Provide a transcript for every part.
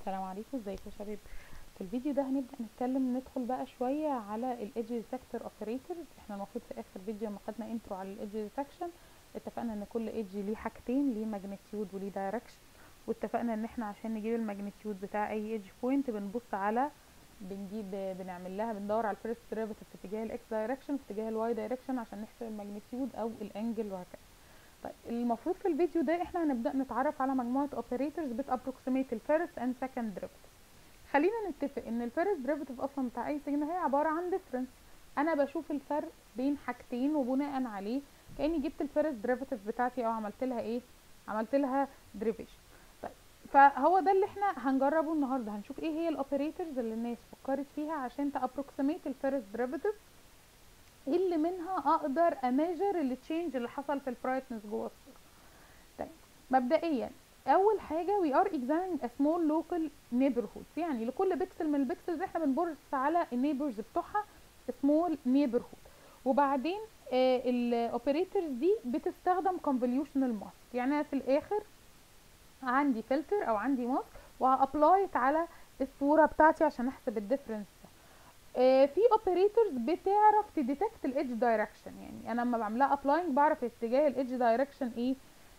السلام عليكم، ازيكم يا شباب؟ في الفيديو ده هنبدأ ندخل بقى شوية على الايدج ديتكتور اوبريتورز. احنا المفروض في اخر فيديو لما خدنا انترو على الايدج ديتكشن اتفقنا ان كل ايدج ليه حاجتين، ليه ماجنتيود وليه دايركشن. واتفقنا ان احنا عشان نجيب الماجنتيود بتاع اي ايدج بوينت بنبص على بنعمل لها بندور على الفيرست ديريفيتيف في اتجاه الاكس دايركشن في اتجاه الواي دايركشن عشان نحسب الماجنتيود او الانجل وهكذا. طيب المفروض في الفيديو ده احنا هنبدأ نتعرف على مجموعة اوبريتورز بتابروكسيميت الفيرست اند سكند ديريفيتيف. خلينا نتفق ان الفيرست ديريفيتيف اصلا بتاع اي سيجنال هي عباره عن ديفرنس. انا بشوف الفرق بين حاجتين وبناء عليه كاني جبت الفيرست ديريفيتيف بتاعتي او عملت لها ايه، عملت لها دريفيشن. طيب فهو ده اللي احنا هنجربه النهارده، هنشوف ايه هي الاوبريتورز اللي الناس فكرت فيها عشان تابروكسيميت الفيرست ديريفيتيف، اللي منها اقدر اميجر التشينج اللي حصل في البرايتنس جوه الصوره. طيب مبدئيا اول حاجه we are examining a small local neighborhoods، يعني لكل بيكسل من البيكسلز احنا بنبص على النيبرز بتوعها small neighborhood. وبعدين الاوبريتورز دي بتستخدم convolutional mask، يعني انا في الاخر عندي فلتر او عندي ماسك وهابلايت على الصوره بتاعتي عشان احسب الديفرنس. في اوبريتورز بتعرف تديتكت الايدج دايركشن، يعني انا لما بعملها ابلاينج بعرف اتجاه الايدج دايركشن ايه،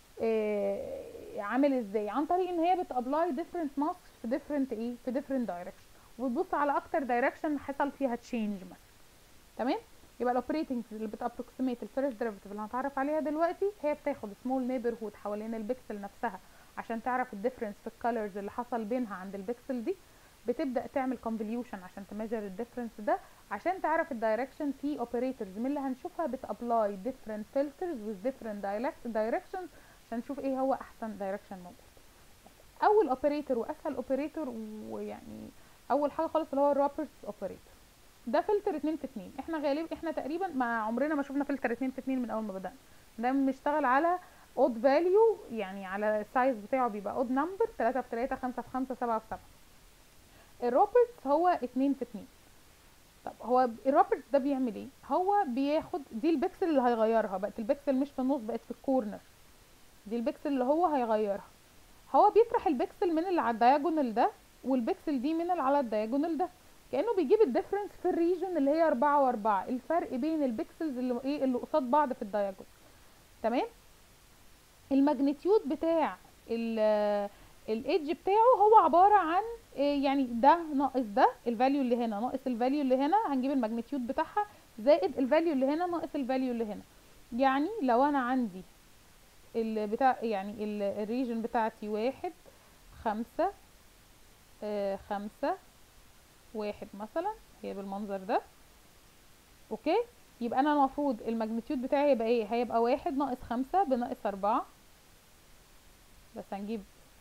عامل ازاي، عن طريق ان هي بتابلاي ديفرنت ماسكس في ديفرنت ايه، في ديفرنت دايركشن، وتبص على اكتر دايركشن حصل فيها تشينج مثلا. تمام. يبقى الاوبريتنج اللي بتابروكسيميت الفيرست ديريفيتيف اللي هنتعرف عليها دلوقتي هي بتاخد سمول نيبرهود حوالين البكسل نفسها عشان تعرف الديفرنس في الكالرز اللي حصل بينها عند البكسل دي. بتبدا تعمل كونفوليوشن عشان تميجر الديفرنس ده، عشان تعرف الدايركشن. في اوبريتورز من اللي هنشوفها بتابلاي ديفرنت فلترز وذ ديفرنت دايركشنز عشان نشوف ايه هو احسن دايركشن موجود. اول اوبريتور واسهل اوبريتور، ويعني اول حاجه خالص اللي هو الروبرتس اوبريتور. ده فلتر 2 في 2. احنا تقريبا ما عمرنا ما شفنا فلتر 2 في 2 من اول ما بدأنا. ده بنشتغل على اود فاليو، يعني على السايز بتاعه بيبقى اود نمبر 3 في 3 5 في 5 7 في 7. الروبرتس هو 2 في 2. طب هو الروبرتس ده بيعمل ايه؟ هو بياخد دي البكسل اللي هيغيرها، بقت البكسل مش في النص، بقت في الكورنر. دي البكسل اللي هو هيغيرها. هو بيطرح البكسل من اللي على الدياجونال ده والبكسل دي من اللي على الدياجونال ده، كأنه بيجيب الديفرنس في الريجن اللي هي 4 و4، الفرق بين البكسلز اللي ايه اللي قصاد بعض في الدياجونال. تمام. الماجنتيود بتاع الايدج بتاعه هو عبارة عن يعني ده ناقص ده، الفاليو اللي هنا ناقص الفاليو اللي هنا، هنجيب الماجنتيود بتاعها زائد الفاليو اللي هنا ناقص الفاليو اللي هنا. يعني لو انا عندي البتاع، يعني الريجن بتاعتي 1 5 5 1 مثلا، هي بالمنظر ده. اوكي. يبقى انا المفروض الماجنتيود بتاعي هيبقى ايه؟ هيبقى 1 ناقص 5 بناقص 4. بس هنجيب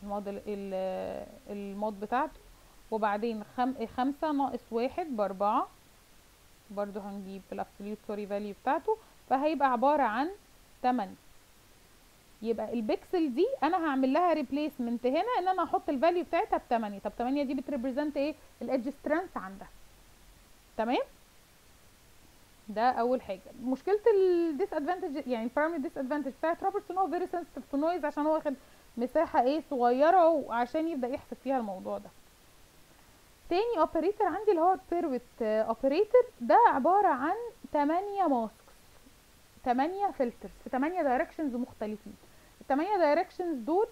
المود بتاعته. وبعدين 5 ناقص 1 ب4، برضو هنجيب الابسوليوت سوري فاليو بتاعته، فهيبقى عبارة عن 8. يبقى البكسل دي انا هعمل لها ريبليسمنت هنا ان انا احط الفاليو بتاعتها ب8. طب 8 دي بتريبريزنت ايه؟ الايدج سترينث عندها. تمام. ده اول حاجه. مشكله الديس ادفانتج، يعني البرايمري ديس ادفانتج بتاعت روبرتس ان هو فيري سنسيتيف تو نويز، عشان هو واخد مساحه ايه صغيره وعشان يبدا يحسب فيها الموضوع ده. تاني اوبريتور عندي اللي هو البيروت اوبريتور، ده عباره عن 8 ماسكس، 8 فلترز في 8 دايركشنز مختلفين. ال8 دايركشنز دول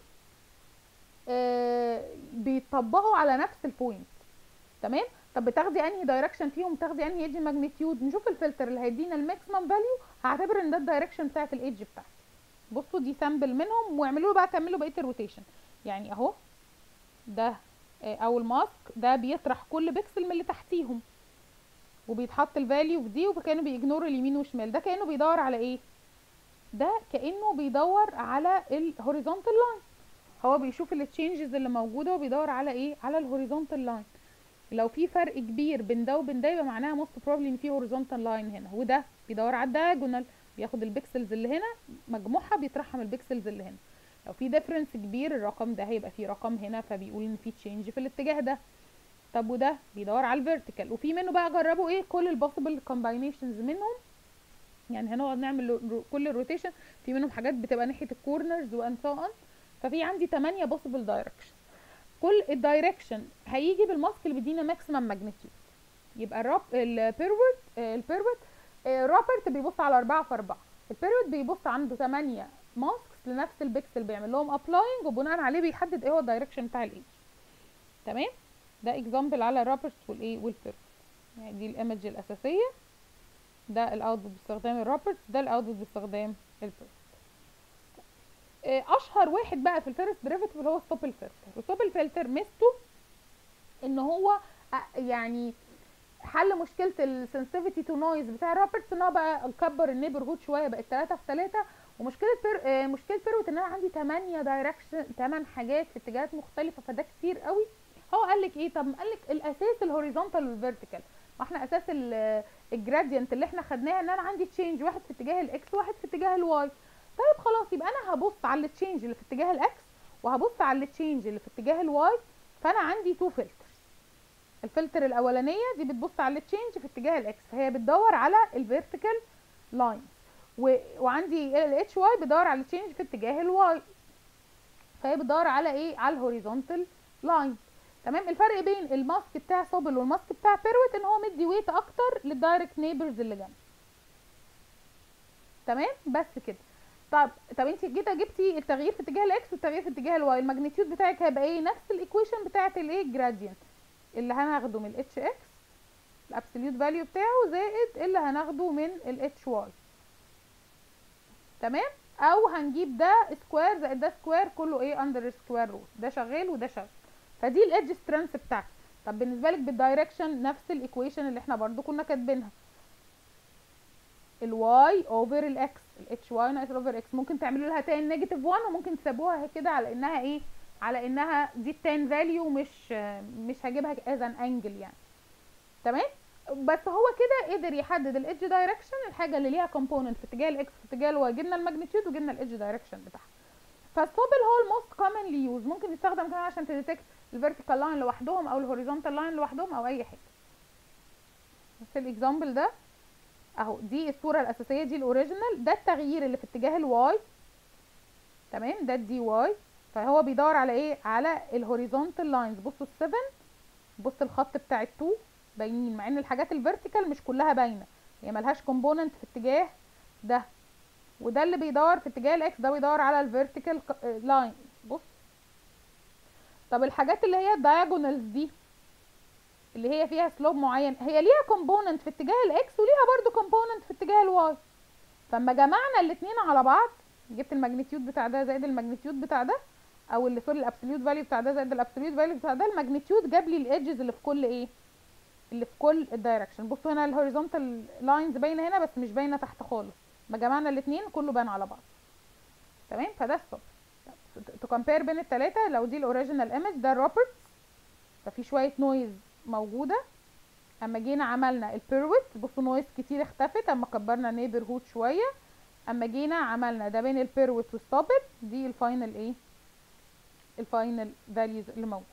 بيطبقوا على نفس البوينت. تمام. طب بتاخدي انهي دايركشن فيهم؟ تاخدي انهي ايدج ماجنتيود؟ نشوف الفلتر اللي هيدينا الماكسيمم فاليو، هعتبر ان ده الدايركشن بتاعت الايدج بتاعتي. بصوا دي سامبل منهم، واعملوا له بقى كملوا بقيه الروتيشن. يعني اهو ده او الماسك ده بيطرح كل بيكسل من اللي تحتيهم وبيتحط الفاليو في دي، وكانه بيجنور اليمين وشمال. ده كانه بيدور على ايه؟ ده كانه بيدور على الهوريزونتال لاين. هو بيشوف التشينجز اللي موجوده وبيدور على ايه؟ على الهوريزونتال لاين. لو في فرق كبير بين ده وبين ده يبقى معناها موست بروبلي ان في هوريزونتال لاين هنا. وده بيدور على الدايجونال، بياخد البكسلز اللي هنا مجموعها بيطرحها من البكسلز اللي هنا. لو في ديفرنس كبير الرقم ده هيبقى فيه رقم هنا، فبيقول ان في تشينج في الاتجاه ده. طب وده بيدور على الفيرتيكال، وفي منه بقى جربوا ايه كل البوسيبل كومباينيشنز منهم. يعني هنقعد نعمل كل الروتيشن، في منهم حاجات بتبقى ناحيه الكورنرز وان سو اون. ففي عندي 8 بوسيبل دايركشن. كل الدايركشن هيجي بالماسك اللي بيدينا ماكسيمم ماجنتيود. يبقى البيروت روبرت بيبص على 4 في 4، البيروت بيبص عنده 8 ماسكس لنفس البكسل، بيعمل لهم ابلاينج وبناء عليه بيحدد ايه هو الدايركشن بتاع الايدج. تمام، ده اكزامبل على الروبرت والايه والبيروت. يعني دي الايمج الاساسيه، ده الاوتبوت باستخدام الروبرت، ده الاوتبوت باستخدام البيروت. اشهر واحد بقى في الفيرست ديريفيتيف اللي هو ستوبل فلتر. الستوبل فلتر ميزته ان هو يعني حل مشكله السنسيتيفيتي تو نويز بتاع روبرتس، ان هو بقى كبر النيبرهود شويه، بقت 3 في 3. ومشكله مشكله بيروت ان انا عندي 8 دايركشن، 8 حاجات في اتجاهات مختلفه، فده كتير قوي. هو قال لك ايه؟ طب قال لك الاساس الهوريزونتال والفيرتيكال، واحنا اساس الجرادينت اللي احنا خدناها ان انا عندي تشينج واحد في اتجاه الاكس وواحد في اتجاه الواي. طيب خلاص، يبقى انا هبص على التشينج اللي في اتجاه الاكس وهبص على التشينج اللي في اتجاه الواي. فانا عندي تو فلترز. الفلتر الاولانيه دي بتبص على التشينج في اتجاه الاكس، فهي بتدور على الفيرتيكال لاين، وعندي الاتش واي بيدور على التشينج في اتجاه الواي، فهي بتدور على ايه؟ على الهوريزونتال لاين. تمام. الفرق بين الماسك بتاع سوبل والماسك بتاع بيروت ان هو مدي ويت اكتر للدايركت نيبرز اللي جنبه. تمام، بس كده. طب انت جبتي التغيير في اتجاه الاكس والتغيير في اتجاه الواي، الماجنتيود بتاعك هيبقى ايه؟ نفس الايكويشن بتاعه الايه؟ الجرادينت اللي هناخده من الاتش اكس الابسوليوت فاليو بتاعه زائد اللي هناخده من الاتش واي. تمام. او هنجيب ده سكوير زائد ده سكوير، كله ايه؟ اندر سكوير روت، ده شغال وده شغال. فدي الايدج سترينث بتاعتي. طب بالنسبه لك بالدايركشن نفس الايكويشن اللي احنا برضو كنا كاتبينها، الواي اوفر الاكس، الاتش واي ناقص اوفر اكس. ممكن تعملوا لها تان نيجاتيف 1 وممكن تسيبوها كده على انها ايه؟ على انها دي التان فاليو، مش هجيبها از ان انجل يعني. تمام. بس هو كده قدر يحدد الايدج دايركشن، الحاجه اللي ليها كومبوننت في اتجاه الاكس في اتجاه الواي، جبنا الماجنتيود وجبنا الايدج دايركشن بتاعها. فالسوبل هو الموست كومنلي يوز، ممكن يستخدم كمان عشان تديتكت الفيرتيكال لاين لوحدهم او الهوريزونتال لاين لوحدهم او اي حاجه. في الاكزامبل ده اهو، دي الصوره الاساسيه، دي الاوريجينال، ده التغيير اللي في اتجاه الواي. تمام، ده الدي واي. فهو بيدور على ايه؟ على الهوريزونتال لاينز. بصوا ال7، بص الخط بتاع ال2 باينين، مع ان الحاجات الفيرتيكال مش كلها باينه، هي ملهاش كومبوننت في اتجاه ده. وده اللي بيدور في اتجاه الاكس، ده بيدور على الفيرتيكال لاين. بص. طب الحاجات اللي هي الدايجونالز دي اللي هي فيها سلوب معين، هي ليها كومبوننت في اتجاه الاكس وليها برضو كومبوننت في اتجاه الواي. فاما جمعنا الاثنين على بعض، جبت الماجنتيود بتاع ده زائد الماجنتيود بتاع ده، او اللي سوري الابسوليوت فاليو بتاع ده زائد الابسوليوت فاليو بتاع ده، الماجنتيود جاب لي الايدجز اللي في كل ايه؟ اللي في كل الدايركشن. بصوا هنا الهوريزونتال لاينز باينه هنا بس مش باينه تحت خالص، ما جمعنا الاثنين كله بان على بعض. تمام. فده السبب تو كومبير بين الثلاثه. لو دي الاوريجينال ايمج، ده الروبرتس، ففي شويه نويز موجوده. اما جينا عملنا البيروت، بصوا نويز كتير اختفت اما كبرنا نيبرهود شويه. اما جينا عملنا ده بين البيروت والستوبل، دي الفاينل ايه؟ الفاينل فاليوز اللي موجود.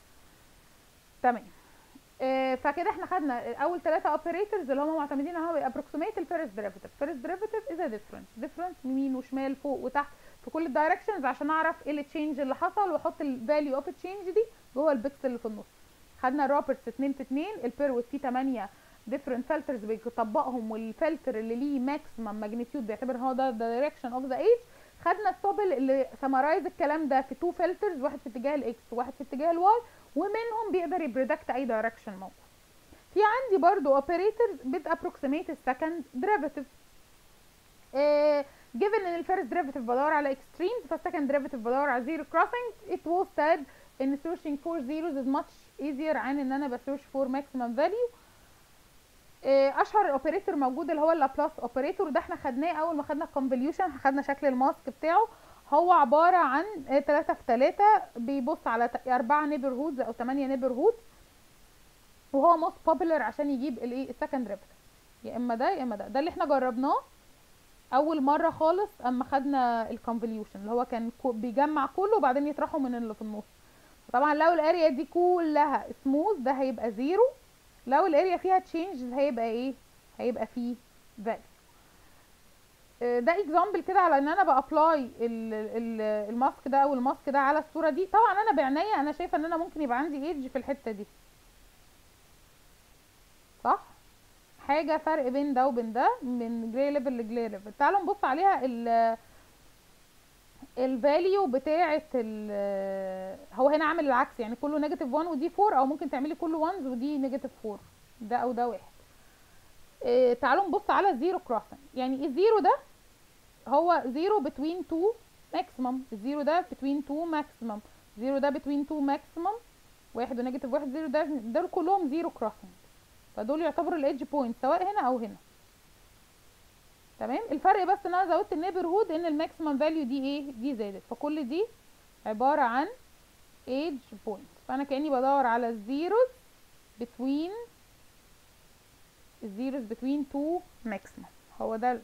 تمام. فكده احنا خدنا اول 3 اوبريتورز اللي هم معتمدين على ابروكسيميت الفيرست ديريفيتيف. فيرست ديريفيتيف از ديفرنس يمين وشمال فوق وتحت في كل الدايركشنز عشان اعرف ايه التشينج اللي حصل واحط الفاليو اوف التشينج دي جوه البكسل اللي في النص. خدنا الروبرتس 2 في 2، البيروت فيه 8 ديفرنت فلترز بيطبقهم، والفلتر اللي ليه ماكسيمم ماجنتيود بيعتبر هو ده دايركشن اوف ذا ايدج. خدنا السوبل اللي سمرايز الكلام ده في 2 فلترز، واحد في اتجاه الاكس وواحد في اتجاه الواي، ومنهم بيقدر يبريدكت اي دايركشن موجود. في عندي برضو اوبريتورز بتابروكسيميت السكند ديريفيتيف. given ان الفيرست ديريفيتيف بدور على اكستريمز، فالسكند ديريفيتيف بدور على زيرو كروسنج. it was said ان searching for zeros is much easier عن ان انا بسيرش for maximum value. اشهر اوبريتور موجود اللي هو اللابلاس اوبريتور، ده احنا خدناه اول ما خدنا الكونفوليوشن، خدنا شكل الماسك بتاعه. هو عباره عن 3 في 3، بيبص على 4 نيبرهودز او 8 نيبرهودز، وهو موست بوبولار عشان يجيب الايه؟ السكند ديريفيتيف، يا اما ده يا اما ده. ده اللي احنا جربناه اول مره خالص اما خدنا الكونفوليوشن، اللي هو كان بيجمع كله وبعدين يطرحه من اللي في النص. طبعا لو الاريا دي كلها سموث ده هيبقى زيرو، لو الاريا فيها تشينج هيبقى ايه؟ هيبقى فيه فاليو. ده اكزامبل كده على ان انا بابلاي الماسك ده او الماسك ده على الصوره دي. طبعا انا بعناية انا شايفه ان انا ممكن يبقى عندي ايدج في الحته دي، صح؟ حاجه فرق بين ده وبين ده، من جراي ليفل لجراي ليفل. تعالوا نبص عليها الفاليو بتاعه هو هنا عامل العكس، يعني كله نيجاتيف 1 ودي 4، او ممكن تعملي كله 1 ودي نيجاتيف 4، ده او ده واحد. تعالوا نبص على الزيرو كروسنج. يعني الزيرو ده هو زيرو بتوين 2 ماكسيمم، الزيرو ده بتوين 2 ماكسيمم، زيرو ده بتوين 2 ماكسيمم، واحد ونيجاتيف واحد، زيرو ده، دول كلهم زيرو كروسنج، فدول يعتبروا الايدج بوينت سواء هنا او هنا. تمام. الفرق بس ان انا زودت النيبرهود، ان الماكسيمم فاليو دي ايه، دي زادت، فكل دي عباره عن ايدج بوينت. فانا كاني بدور على الزيروز بتوين 2 ماكسيمم، هو ده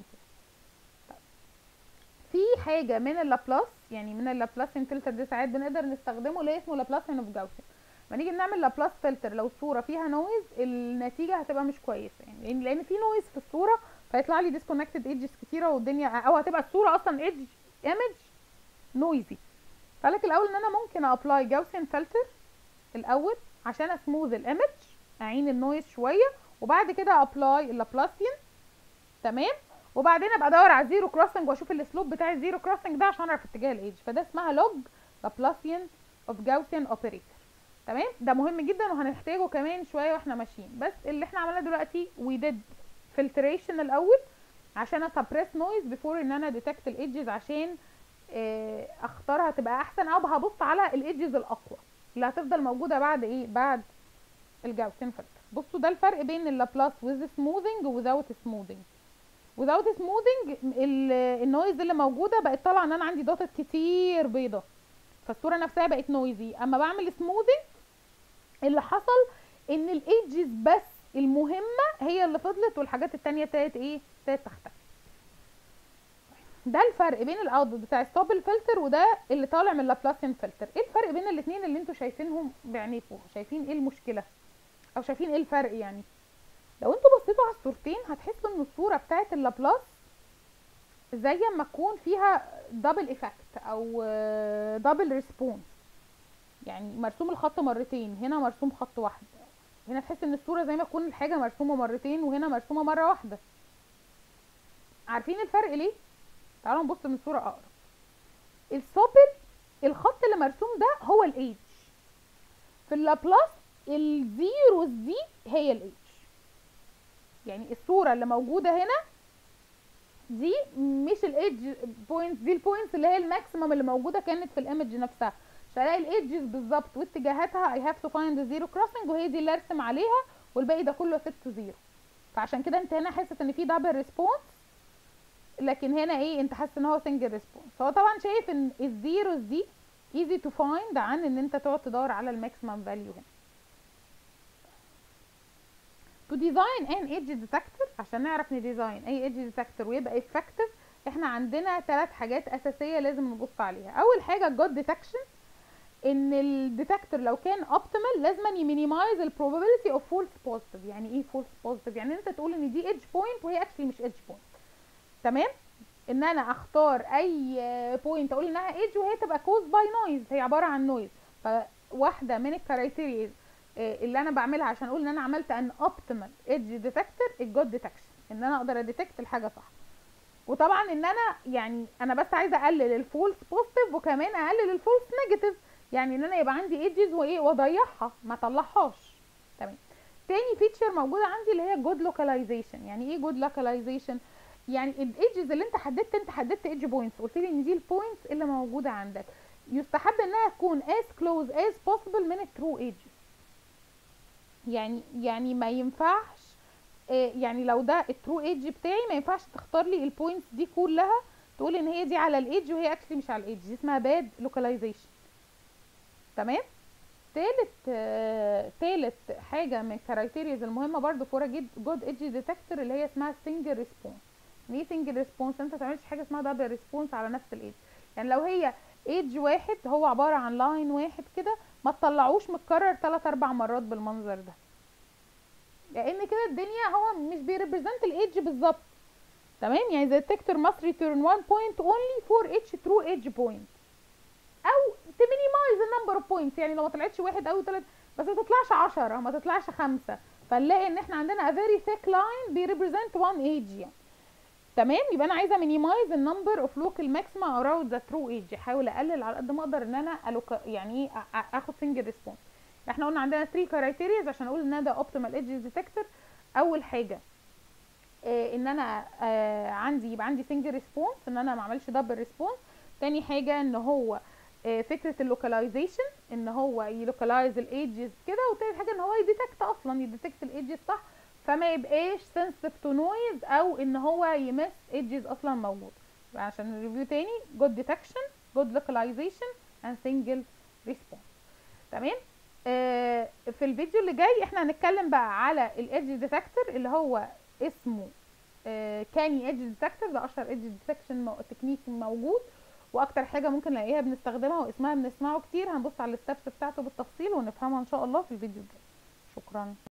في حاجه من اللابلاس، يعني من اللابلاسيان فلتر ده ساعات بنقدر نستخدمه اللي اسمه لابلاسيان اوف جاوسن. لما نيجي نعمل لابلاس فلتر لو الصوره فيها نويز النتيجه هتبقى مش كويسه، يعني لان في نويز في الصوره فيطلع لي ديسكونكتد ايدجز كتيره والدنيا، او هتبقى الصوره اصلا ايمج نويزي. فلك الاول ان انا ممكن ابلاي جاوسن فلتر الاول عشان اسموذ الايمج، اعين النويز شويه، وبعد كده ابلاي اللابلاسيان. تمام. وبعدين ابقى ادور على الزيرو كروسنج واشوف السلوب بتاع الزيرو كروسنج ده عشان اعرف اتجاه الايدج، فده اسمها لوج لابلاسيان اوف جاوسن اوبريتور. تمام. ده مهم جدا وهنحتاجه كمان شويه واحنا ماشيين. بس اللي احنا عملناه دلوقتي وي ديد فلتريشن الاول عشان اسبريس نويز بيفور ان انا ديتكت الايدجز، عشان اختارها تبقى احسن، او هبص على الايدجز الاقوى اللي هتفضل موجوده بعد ايه، بعد الجاوسن فلتر. بصوا ده الفرق بين اللابلاس ويز سموذنج ووزاوت سموذنج. without smoothing النويز اللي موجوده بقت طالعه ان انا عندي دوتات كتير بيضه، فالصوره نفسها بقت نويزي. اما بعمل smoothing اللي حصل ان الايدجز بس المهمه هي اللي فضلت والحاجات التانية ابتدت تختفي. ده الفرق بين الاوتبوت بتاع ستوب الفلتر وده اللي طالع من لابلاسيان فلتر. ايه الفرق بين الاثنين اللي انتوا شايفينهم بعينيكم؟ شايفين ايه المشكله او شايفين ايه الفرق؟ يعني لو انتوا بصيتوا على الصورتين هتحسوا ان الصوره بتاعت اللابلاس زي ما تكون فيها دبل ايفكت او دبل ريسبونس، يعني مرسوم الخط مرتين، هنا مرسوم خط واحد، هنا تحس ان الصوره زي ما تكون الحاجه مرسومه مرتين وهنا مرسومه مره واحده. عارفين الفرق ليه؟ تعالوا نبص من صوره اقرب. السوبل الخط اللي مرسوم ده هو الايدج، في اللابلاس الزيروز دي هي الايدج، يعني الصوره اللي موجوده هنا دي مش الايدج بوينتس، دي البوينتس اللي هي الماكسيمم اللي موجوده كانت في الايمج نفسها، عشان الاقي الايدجز بالظبط واتجاهاتها اي هاف تو فايند ذا زيرو كروسنج، وهي دي اللي ارسم عليها، والباقي ده كله ست زيرو. فعشان كده انت هنا حاسس ان في دبل ريسبونس، لكن هنا انت حاسس ان هو سنجل ريسبونس. هو طبعا شايف ان الزيروز دي ايزي تو فايند عن ان انت تقعد تدور على الماكسيمم فاليو هنا. to design an edge detector، عشان نعرف نديزاين اي edge detector ويبقى effective احنا عندنا 3 حاجات اساسيه لازم نبص عليها. اول حاجه الجود ديتكشن، ان الديتكتور لو كان optimal لازم يمينيمايز البروبابيلتي اوف فولس بوزيتيف. يعني ايه فولس بوزيتيف؟ يعني انت تقول ان دي edge point وهي اكشلي مش edge point. تمام. ان انا اختار اي بوينت اقول انها edge وهي تبقى caused by noise، هي عباره عن نويز. فواحده من الكرايتيريا اللي انا بعملها عشان اقول ان انا عملت ان اوبتيمال ايدج ديتكتور الجود ديتكشن، ان انا اقدر اديتكت الحاجه صح. وطبعا ان انا يعني انا بس عايزه اقلل الفولس بوزيتيف وكمان اقلل الفولس نيجاتيف، يعني ان انا يبقى عندي ايدجز واضيعها ما اطلعهاش. تمام. تاني فيتشر موجوده عندي اللي هي جود لوكاليزيشن. يعني ايه جود لوكاليزيشن؟ يعني الايدجز اللي انت حددت ايدج بوينتس، قلت لي ان دي البوينتس اللي موجوده عندك، يستحب انها تكون as close as possible من الترو ايدجز. يعني ما ينفعش يعني لو ده الترو ايدج بتاعي ما ينفعش تختار لي البوينتس دي كلها تقول ان هي دي على الايدج وهي اكشلي مش على الايدج، دي اسمها باد لوكاليزيشن. تمام. تالت حاجه من الكرايتيريز المهمه برضو فور جود ايدج ديتكتور اللي هي اسمها سنجل ريسبونس. يعني ايه سنجل ريسبونس؟ انت ما تعملش حاجه اسمها دبل ريسبونس على نفس الايدج. يعني لو هي ايدج واحد هو عباره عن لاين واحد كده، ما تطلعوش متكرر 3-4 مرات بالمنظر ده، لان كده الدنيا هو مش بيريبريزنت الايدج بالظبط. تمام. يعني the detector must return 1 point only for each true edge point، او تمينيمايز النمبر اوف بوينتس، يعني لو ما طلعتش واحد او ثلاثة بس ما تطلعش 10 ما تطلعش 5، فنلاقي ان احنا عندنا a very thick line بيريبريزنت 1 edge يعني. تمام. يبقى انا عايزه مينيمايز النمبر اوف لوكال ماكسيما اراوند ذا ترو ايدج، احاول اقلل على قد ما اقدر ان انا يعني اخد سنجل ريسبونس. احنا قلنا عندنا 3 كرايتيريز عشان اقول ان ده اوبتيمال ايدج ديتكتور. اول حاجه ان انا يبقى عندي سنجل ريسبونس، ان انا ما اعملش دبل ريسبونس. تاني حاجه ان هو فكره اللوكاليزيشن، ان هو يلوكالايز الايدجز كده. وتالت حاجه ان هو يديتكت الايدجز صح، فما يبقاش سنسيتيف تو نويز او ان هو يمس ايدجز اصلا موجود. عشان الريفيو تاني: جود ديتكشن، جود لوكاليزيشن، اند سنجل ريسبونس. تمام. في الفيديو اللي جاي احنا هنتكلم بقى على الايدج ديتكتور اللي هو اسمه كاني ايدج ديتكتور. ده اشهر ايدج ديتكشن تكنيك موجود، واكتر حاجه ممكن نلاقيها بنستخدمها واسمها بنسمعه كتير. هنبص على الستبس بتاعته بالتفصيل ونفهمها ان شاء الله في الفيديو الجاي. شكرا.